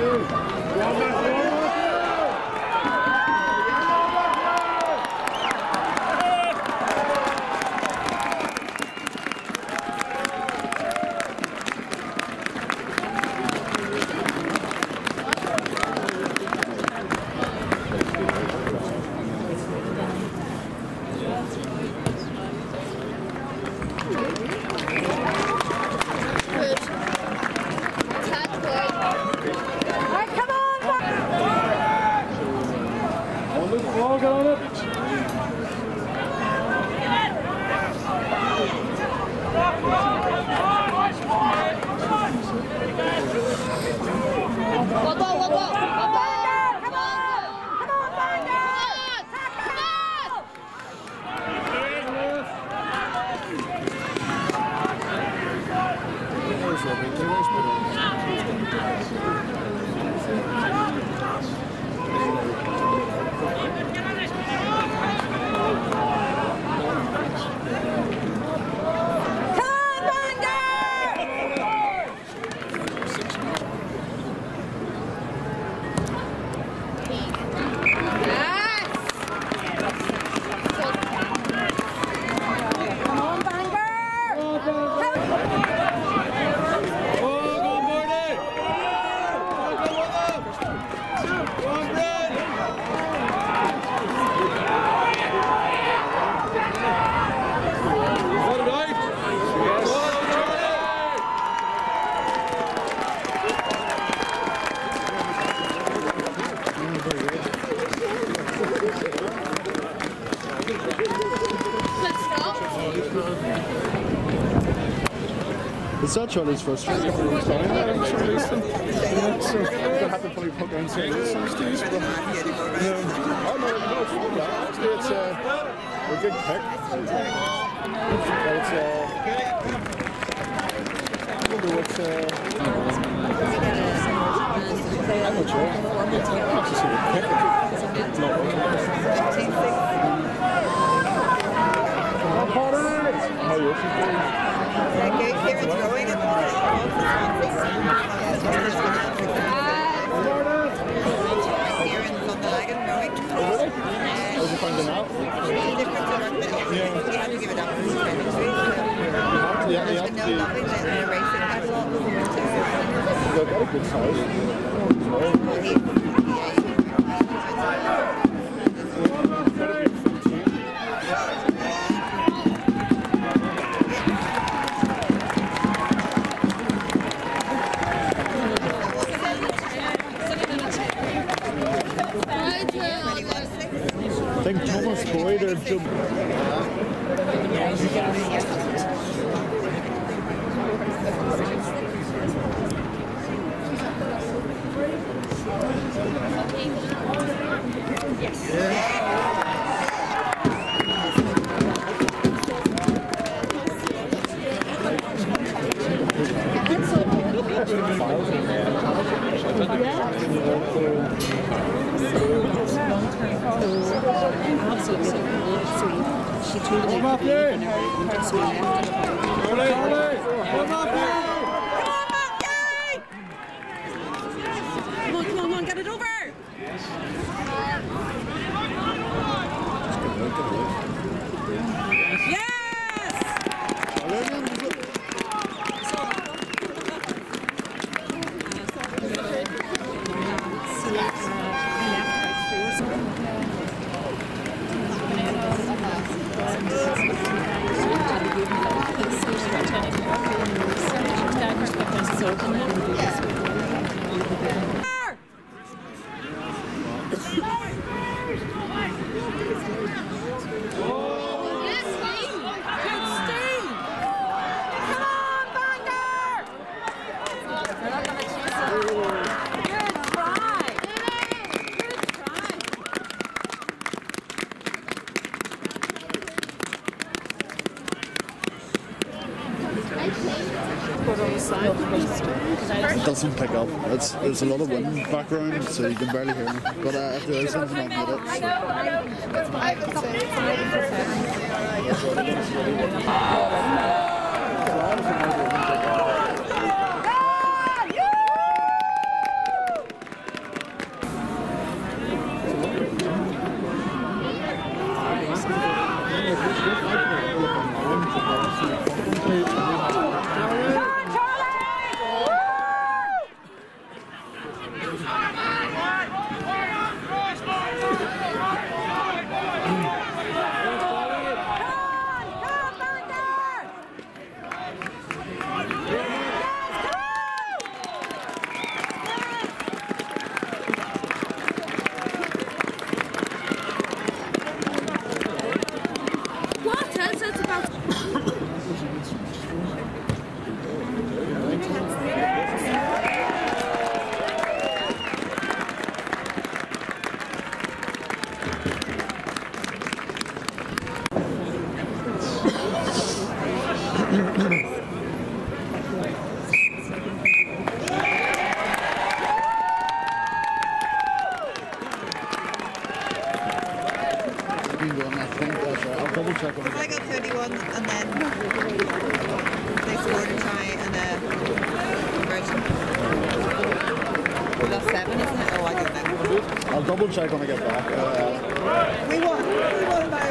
Is that Charlie's first time? Yeah, so it's going to have to probably put down some Steve's. Oh no, it's not that. Actually, it's a good pick. It's I'm not sure. I'll just see the pick. It's not working. How are you? Okay, Kieran's rowing at the moment. Kieran's on the wagon rowing. Oh, really? How's he finding out? It's different to rugby. You have to give it up for his chemistry. Yeah, there's been no loving than a racing catalogue. They've got a good size. I think Thomas Boyd or Jim. She told me up there! Come on, get it over! It doesn't pick up. There's a lot of wind background, so you can barely hear me. But if there is something, I'll get it. I'll double check when I get back. We won. We won by